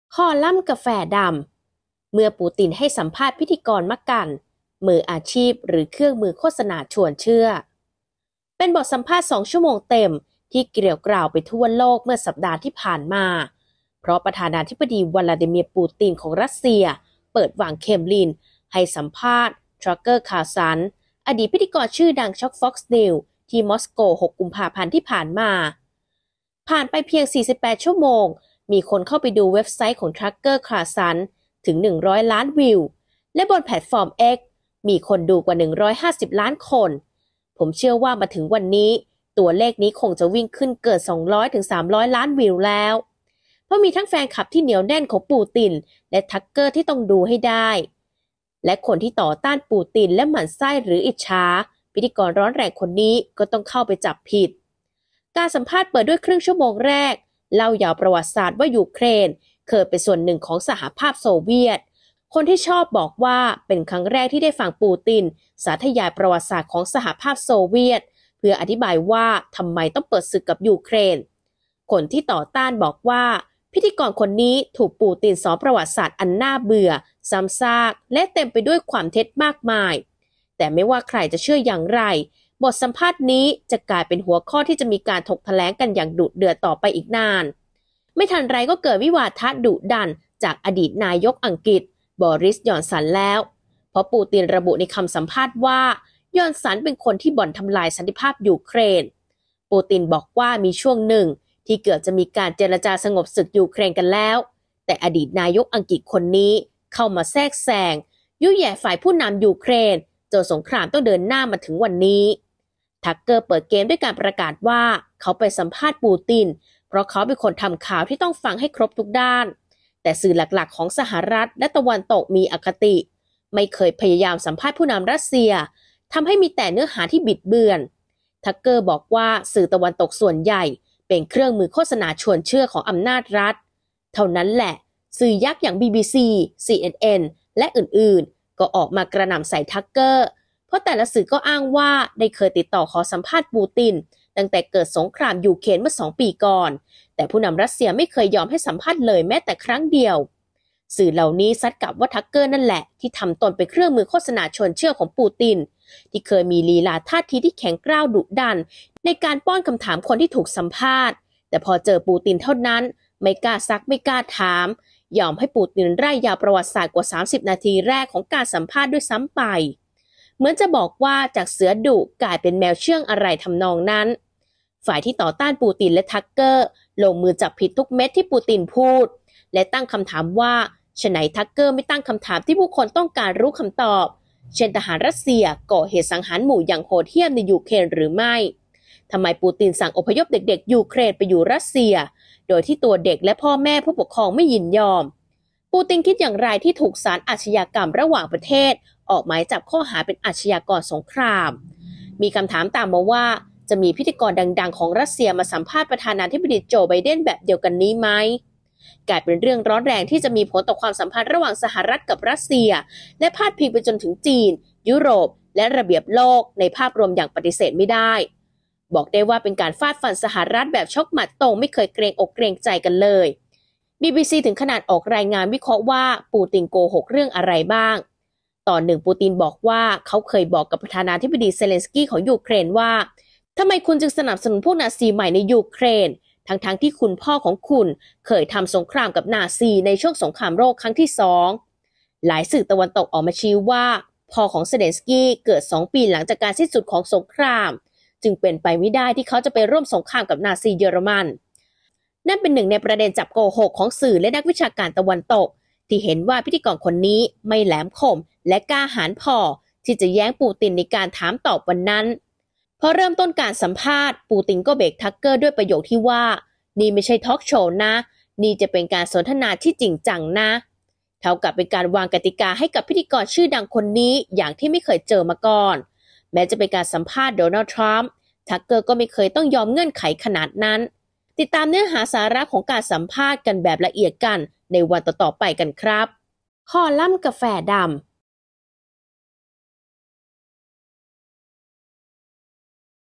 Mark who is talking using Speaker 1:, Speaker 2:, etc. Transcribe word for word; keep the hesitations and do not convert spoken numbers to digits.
Speaker 1: คอลัมน์กาแฟดำเมื่อปูตินให้สัมภาษณ์พิธีกรมักกันมืออาชีพหรือเครื่องมือโฆษณาชวนเชื่อเป็นบทสัมภาษณ์สองชั่วโมงเต็มที่เกลียวกล่าวไปทั่วโลกเมื่อสัปดาห์ที่ผ่านมาเพราะประธานาธิบดีวลาดิเมียร์ปูตินของรัสเซียเปิดวางเคมลินให้สัมภาษณ์ทรักเกอร์คาร์สันอดีตพิธีกรชื่อดังช่อง Fox News ที่มอสโกหกกุมภาพันธ์ที่ผ่านมาผ่านไปเพียงสี่สิบแปดชั่วโมงมีคนเข้าไปดูเว็บไซต์ของ Tucker Carlson ถึงหนึ่งร้อยล้านวิวและบนแพลตฟอร์ม X มีคนดูกว่าหนึ่งร้อยห้าสิบล้านคนผมเชื่อว่ามาถึงวันนี้ตัวเลขนี้คงจะวิ่งขึ้นเกินสองร้อยถึงสามร้อยล้านวิวแล้วเพราะมีทั้งแฟนคลับที่เหนียวแน่นของปูตินและทักเกอร์ที่ต้องดูให้ได้และคนที่ต่อต้านปูตินและหมั่นไส้หรืออิจฉาพิธีกรร้อนแรงคนนี้ก็ต้องเข้าไปจับผิดการสัมภาษณ์เปิดด้วยครึ่งชั่วโมงแรกเล่ายาวประวัติศาสตร์ว่ายูเครนเคยเป็นส่วนหนึ่งของสหภาพโซเวียตคนที่ชอบบอกว่าเป็นครั้งแรกที่ได้ฟังปูตินสาธยายประวัติศาสตร์ของสหภาพโซเวียตเพื่ออธิบายว่าทำไมต้องเปิดศึกกับยูเครนคนที่ต่อต้านบอกว่าพิธีกรคนนี้ถูกปูตินสอนประวัติศาสตร์อันน่าเบื่อซ้ำซากและเต็มไปด้วยความเท็จมากมายแต่ไม่ว่าใครจะเชื่ออย่างไรบทสัมภาษณ์นี้จะกลายเป็นหัวข้อที่จะมีการถกแถลงกันอย่างดุเดือดต่อไปอีกนานไม่ทันไรก็เกิดวิวาทะดุดันจากอดีตนายกอังกฤษบอริสยอนสันแล้วเพราะปูตินระบุในคำสัมภาษณ์ว่ายอนสันเป็นคนที่บ่อนทำลายสันติภาพยูเครนปูตินบอกว่ามีช่วงหนึ่งที่เกิดจะมีการเจรจาสงบศึกยูเครนกันแล้วแต่อดีตนายกอังกฤษคนนี้เข้ามาแทรกแซงยุแย่ฝ่ายผู้นำยูเครนจนสงครามต้องเดินหน้ามาถึงวันนี้ทักเกอร์เปิดเกมด้วยการประกาศว่าเขาไปสัมภาษณ์ปูตินเพราะเขาเป็นคนทำข่าวที่ต้องฟังให้ครบทุกด้านแต่สื่อหลักๆของสหรัฐและตะวันตกมีอคติไม่เคยพยายามสัมภาษณ์ผู้นำรัสเซียทำให้มีแต่เนื้อหาที่บิดเบือนทักเกอร์บอกว่าสื่อตะวันตกส่วนใหญ่เป็นเครื่องมือโฆษณาชวนเชื่อของอำนาจรัฐเท่านั้นแหละสื่อยักษ์อย่าง บี บี ซี ซี เอ็น เอ็น และอื่นๆก็ออกมากระหน่ำใส่ทักเกอร์เพราะแต่ละสื่อก็อ้างว่าได้เคยติดต่อขอสัมภาษณ์ปูตินตั้งแต่เกิดสงครามยูเครนเมื่อสองปีก่อนแต่ผู้นำรัสเซียไม่เคยยอมให้สัมภาษณ์เลยแม้แต่ครั้งเดียวสื่อเหล่านี้ซัดกลับว่าทักเกอร์นั่นแหละที่ทำตนเป็นเครื่องมือโฆษณาชวนเชื่อของปูตินที่เคยมีลีลาท่าทีที่แข็งกร้าวดุดันในการป้อนคำถามคนที่ถูกสัมภาษณ์แต่พอเจอปูตินเท่านั้นไม่กล้าซักไม่กล้าถามยอมให้ปูตินไล่ยาวประวัติศาสตร์กว่าสามสิบนาทีแรกของการสัมภาษณ์ด้วยซ้ำไปเหมือนจะบอกว่าจากเสือดุกลายเป็นแมวเชื่องอะไรทำนองนั้นฝ่ายที่ต่อต้านปูตินและทักเกอร์ลงมือจับผิดทุกเม็ดที่ปูตินพูดและตั้งคำถามว่าฉะไหนทักเกอร์ไม่ตั้งคำถามที่ผู้คนต้องการรู้คำตอบเช่นทหารรัสเซียก่อเหตุสังหารหมู่อย่างโหดเหี้ยมในยูเครนหรือไม่ทำไมปูตินสั่งอพยพเด็กๆยูเครนไปอยู่รัสเซียโดยที่ตัวเด็กและพ่อแม่ผู้ปกครองไม่ยินยอมปูตินคิดอย่างไรที่ถูกศาลอาชญากรรมระหว่างประเทศออกหมายจับข้อหาเป็นอาชญากรสงครามมีคำถามตามมาว่าจะมีพิธีกรดังๆของรัสเซียมาสัมภาษณ์ประธานาธิบดีโจไบเดนแบบเดียวกันนี้ไหมกลายเป็นเรื่องร้อนแรงที่จะมีผลต่อความสัมพันธ์ระหว่างสหรัฐกับรัสเซียและพาดพิงไปจนถึงจีนยุโรปและระเบียบโลกในภาพรวมอย่างปฏิเสธไม่ได้บอกได้ว่าเป็นการฟาดฟันสหรัฐแบบชกหมัดตรงไม่เคยเกรงอกเกรงใจกันเลย บี บี ซี ถึงขนาดออกรายงานวิเคราะห์ว่าปูตินโกหกเรื่องอะไรบ้างตอนหนึ่งปูตินบอกว่าเขาเคยบอกกับประธานาธิบดีเซเลนสกี้ของยูเครนว่าทำไมคุณจึงสนับสนุนพวกนาซีใหม่ในยูเครนทั้งๆ ท, ที่คุณพ่อของคุณเคยทำสงครามกับนาซีในช่วงสงครามโลกครั้งที่สองหลายสื่อตะวันตกออกมาชี้ว่าพ่อของเซเลนสกี้เกิดสองปีหลังจากการสิ้นสุดของสงครามจึงเป็นไปไม่ได้ที่เขาจะไปร่วมสงครามกับนาซีเยอรมันนั่นเป็นหนึ่งในประเด็นจับโกหกของสื่อและนักวิชาการตะวันตกที่เห็นว่าพิธีกรคนนี้ไม่แหลมคมและกล้าหาญพอที่จะแย้งปูตินในการถามตอบวันนั้นพอเริ่มต้นการสัมภาษณ์ปูตินก็เบรกทักเกอร์ด้วยประโยคที่ว่านี่ไม่ใช่ทอล์กโชว์นะนี่จะเป็นการสนทนาที่จริงจังนะเท่ากับเป็นการวางกติกาให้กับพิธีกรชื่อดังคนนี้อย่างที่ไม่เคยเจอมาก่อนแม้จะเป็นการสัมภาษณ์โดนัลด์ทรัมป์ทักเกอร์ก็ไม่เคยต้องยอมเงื่อนไขขนาดนั้นติดตามเนื้อหาสาระของการสัมภาษณ์กันแบบละเอียดกันในวันต่อๆไปกันครับคอลัมน์กาแฟดำ